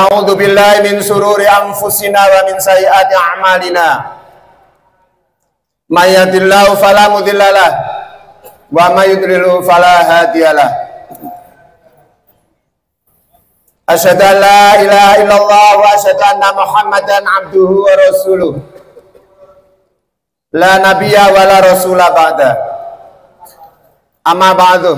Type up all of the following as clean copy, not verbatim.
na'udzu billahi min sururi anfusina wa min sayyiati a'malina. May yahdihillahu fala mudhillalah wa may yudlilhu fala hadiyalah. Asyhadu an la ilaha illallah wa asyhadu anna Muhammadan abduhu wa rasuluh. La nabiyya wa la rasula ba'da. Amma ba'du.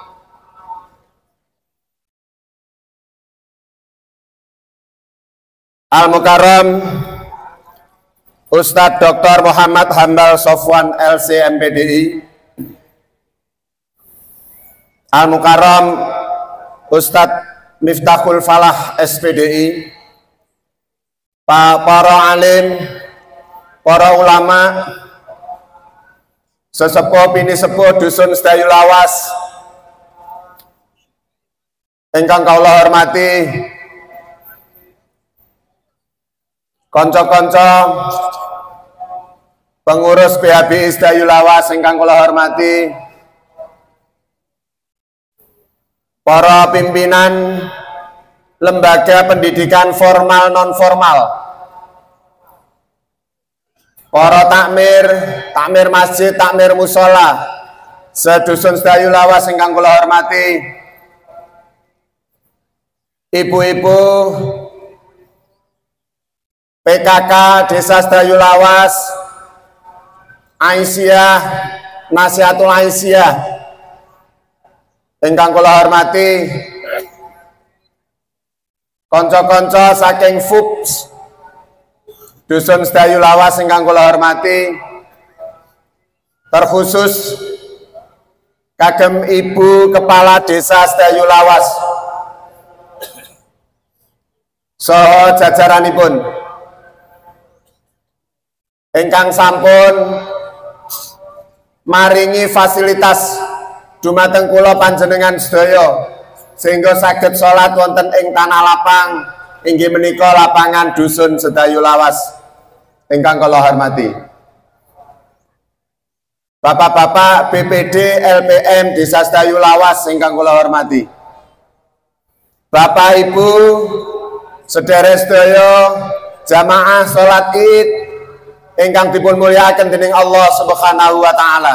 Al-Mukarram Ustadz Dr. Muhammad Hambal Sofwan LC MPDI, Al-Mukarram Ustadz Miftahul Falah SPDI, para alim, para ulama, sesepuh bini sepuh dusun Sedayu Lawas ingkang kula hormati, konco-konco pengurus PHBI Sedayu Lawas ingkang kula hormati, para pimpinan lembaga pendidikan formal non formal, para takmir masjid, takmir musola sedusun Sedayu Lawas ingkang kula hormati, ibu-ibu PKK Desa Sedayu Lawas, Aisyah, Nasihatul Aisyah ingkang kula hormati, konco-konco saking FUPS dusun Sedayu Lawas ingkang kula hormati, terkhusus kagem Ibu Kepala Desa Sedayu Lawas saha jajaranipun ingkang sampun maringi fasilitas dumateng kula panjenengan sedaya sehingga saged salat wonten ing tanah lapang inggih menika lapangan dusun Sedayu Lawas ingkang kula hormati. Bapak-bapak BPD LPM Desa Sedayu Lawas ingkang kula hormati. Bapak Ibu sedherek sedaya jamaah salat Id ingkang dipun mulyakaken dening Allah Subhanahu wa taala.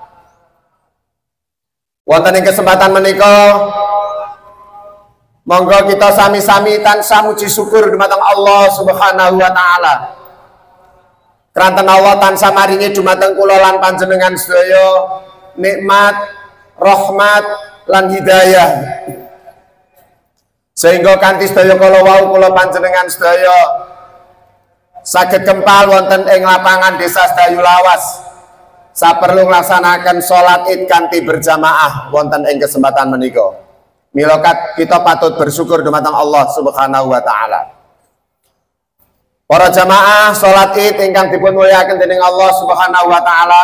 Wonten ing kesempatan menika monggo kita sami-sami tansah muji syukur dumateng Allah Subhanahu wa taala. Kranten Allah tansah maringi dumateng kula lan panjenengan sedaya nikmat, rahmat lan hidayah. Sehingga kanthi sedaya kala wau kula panjenengan sedaya saged kempal wonten ing lapangan Desa Sedayu Lawas saperlu nglaksanaken salat Id kanthi berjamaah wonten ing kesempatan menika. Mila kita patut bersyukur dumateng Allah Subhanahu wa taala. Para jamaah salat Id ingkang dipun mulyakaken dening Allah Subhanahu wa taala,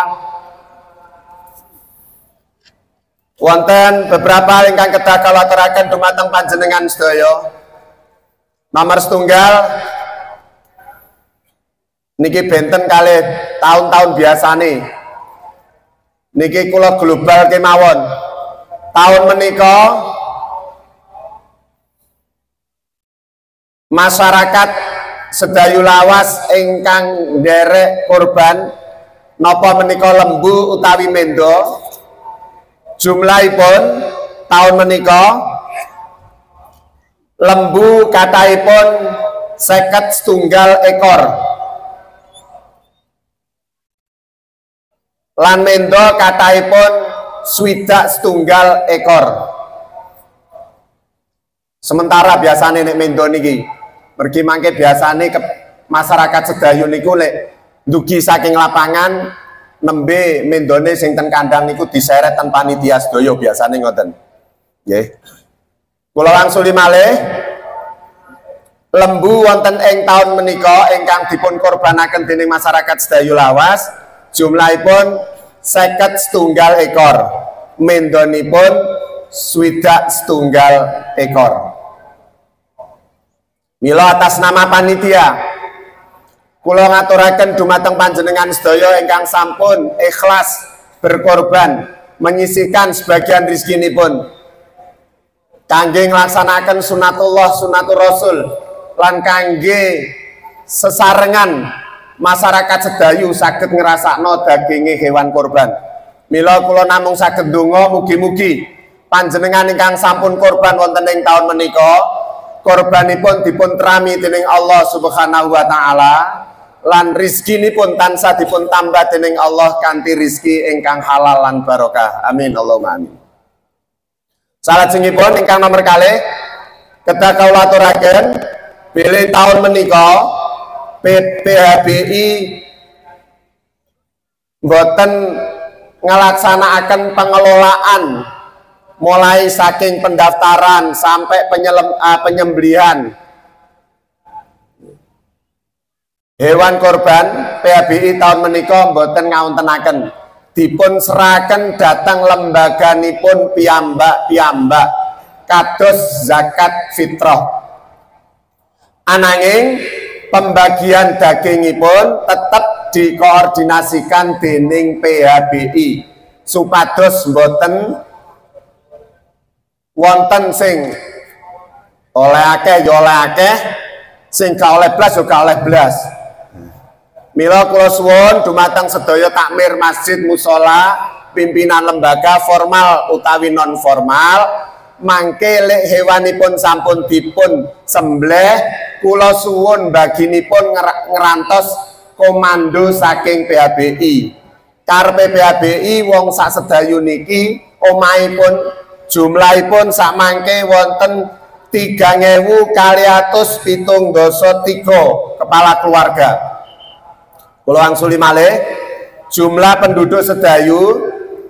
wonten beberapa ingkang kedah kula aturaken dumateng panjenengan sedaya. Nomor setunggal niki benten kalih tahun-tahun biasane niki kula global kemawon. Tahun menika masyarakat Sedayu Lawas ingkang nderek korban napa menika lembu utawi mendo, jumlahipun tahun menika lembu kathahipun 51 ekor. Lan mendo kathahipun 61 ekor. Sementara biasane nek mendo niki mergi mangke biasane ke masyarakat Sedayu niku lek ndugi saking lapangan nembe mendone sing ten kandang niku diseret ten panitia sedaya biasane ngoten. Nggih. Kula wangsuli malih lembu wonten ing taun menika ingkang dipun korbanaken dening masyarakat Sedayu Lawas jumlahipun 51 ekor, mendonipun 61 ekor. Mila atas nama panitia kula ngaturaken dumateng panjenengan sedaya ingkang sampun ikhlas berkorban menyisihkan sebagian rezekinipun kangge nglaksanaken sunatullah sunatur rasul lan kangge sesarengan masyarakat sedayu saged ngrasakno daginge hewan kurban. Mila kula namung saged ndonga mugi-mugi panjenengan ingkang sampun kurban wonten ing taun menika kurbanipun dipun trami dening Allah Subhanahu wa taala lan rizkinipun tansah dipun tambah dening Allah kanthi rizki ingkang halal lan barokah. Amin Allahumma amin. Salajengipun ingkang nomor kalih kedah kawula aturaken bilih taun menika PHBI mboten ngelaksanakaken pengelolaan mulai saking pendaftaran sampai penyembelihan hewan korban. PHBI tahun menika mboten ngawontenaken, dipun seraken dhateng lembaganipun piyambak-piyambak kados zakat fitrah. Ananging pembagian dagingipun tetap dikoordinasikan dening PHBI supados mboten wonten sing oleh akeh ya oleh akeh, sing gak oleh blas ya gak oleh blas. Mila kula suwun dumateng sedaya takmir masjid musala, pimpinan lembaga formal utawi non formal, mangke lek hewanipun sampun dipun sembelih kula suwun baginipun ngerantos komando saking PHBI. Karepe PHBI wong sak sedayu niki omahipun jumlahipun sak mangke wonten 3.273 kepala keluarga. Kula wangsuli malih jumlah penduduk sedayu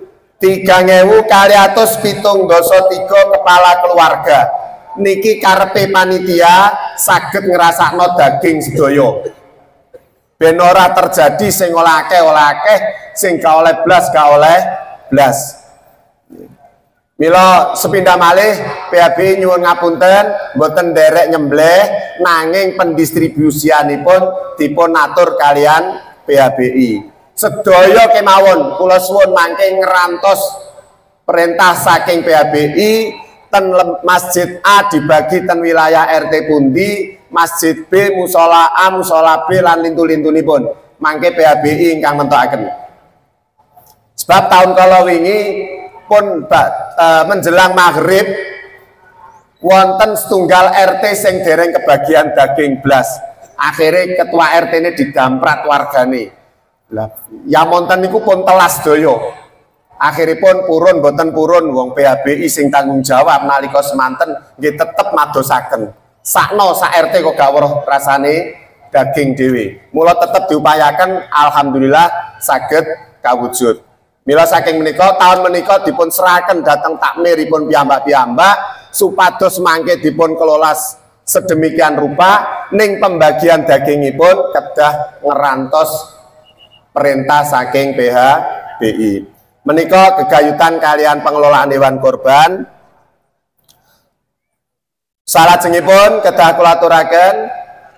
3.273 kepala keluarga. Niki karepe panitia saged ngrasakno daging sedaya. Ben ora terjadi sing oleh akeh, sing gak oleh blas gak oleh blas. Mila sepindah malih PHBI nyuwun ngapunten mboten nderek nyembleh nanging pendistribusianipun dipun atur kalian PHBI. Sedaya kemawon kula suwun mangke ngrantos perintah saking PHBI ten masjid A dibagi ten wilayah RT pundi, masjid B musola A musola B lan lintu-lintunipun mangke PHBI ingkang mentokaken. Sebab tahun kala wingi pun menjelang maghrib wonten setunggal RT sing dereng kebagian daging blas. Akhirnya ketua RT ini didamprat wargane. Lah ya monten niku pun telas doyo. Akhiripun purun boten purun wong PHBI sing tanggung jawab nalika semanten nggih tetep madosaken. Sakno sak RT kok gak weruh rasane daging dhewe. Mula tetep diupayaken alhamdulillah saged kawujud. Mila saking menika tahun menika dipun seraken dhateng takmiripun piyambak-piyambak supados mangke dipun kelola sedemikian rupa ning pembagian dagingipun kedah ngerantos perintah saking PHBI. Menika gegayutan kalian pengelolaan hewan kurban. Salajengipun kedah kula aturaken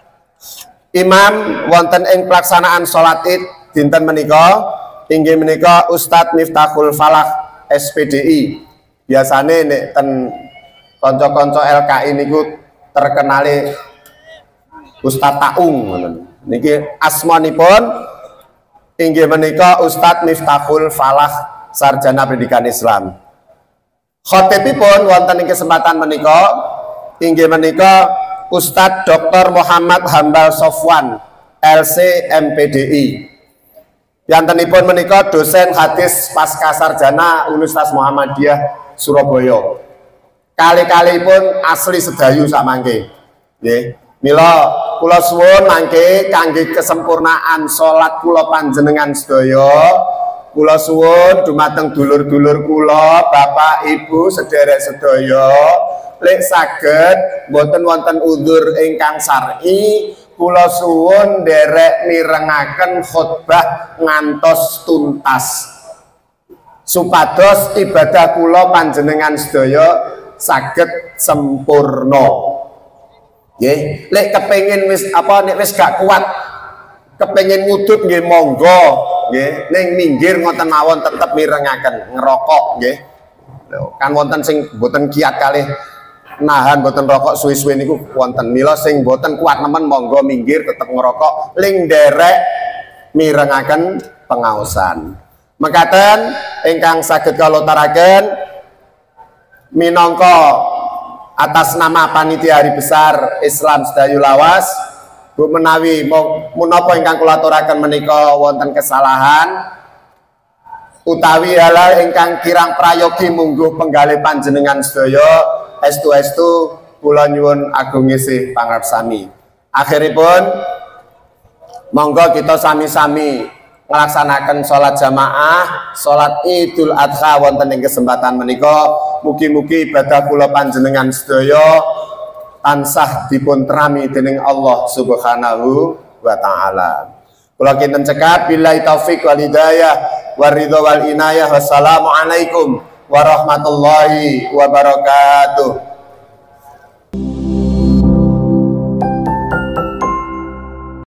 imam wonten ing pelaksanaan salat Id dinten menika inggih menika Ustadz Miftahul Falah SPDI. Biasane nek ten kanca-kanca LKI niku terkenale Ustadz Taung ngoten. Niki asmanipun inggih menika Ustadz Miftahul Falah sarjana pendidikan Islam. Khatibipun wonten ing kesempatan menika inggih menika Ustadz Dr. Muhammad Hambal Sofwan LC MPDI. Yantenipun menika dosen hadis pasca sarjana Universitas Muhammadiyah Surabaya. Kali-kalipun asli sedayu sakmangke. Nggih. Mila kula suwun mangke kangge kesempurnaan salat kula panjenengan sedaya, kula suwun dumateng dulur-dulur kula, Bapak Ibu sederek sedaya, lek saged boten wonten udzur ingkang syar'i, kula suwun nderek mirengaken khutbah ngantos tuntas. Supados ibadah kula panjenengan sedaya saged sempurna. Nggih, lek kepengin wis apa nek wis gak kuat kepengin ngudut nggih monggo nggih, ning minggir ngoten mawon tetep mirengaken ngerokok nggih. Kan wonten sing boten kiat kalih nahan boten rokok suwi-suwi niku wonten. Mila sing boten kuat nemen monggo minggir tetep ngerokok ling derek mirengaken pengaosan. Mekaten ingkang saged kula taraken minangka atas nama panitia hari besar Islam Sedayu Lawas, Bu menawi menapa ingkang kula aturaken menika wonten kesalahan utawi halal ingkang kirang prayogi mungguh penggalih panjenengan sedaya estu-estu kula nyuwun agung ngisih pangarsani. Akhiripun monggo kita sami-sami melaksanakan sholat jamaah, sholat Idul Adha wonten ing kesempatan menika. Mugi-mugi ibadah kula panjenengan sedaya tansah dipun trami dening Allah Subhanahu wa taala. Kula kinten cekap billahi taufik wal hidayah waridho wal inayah. Wassalamualaikum warahmatullahi wabarakatuh.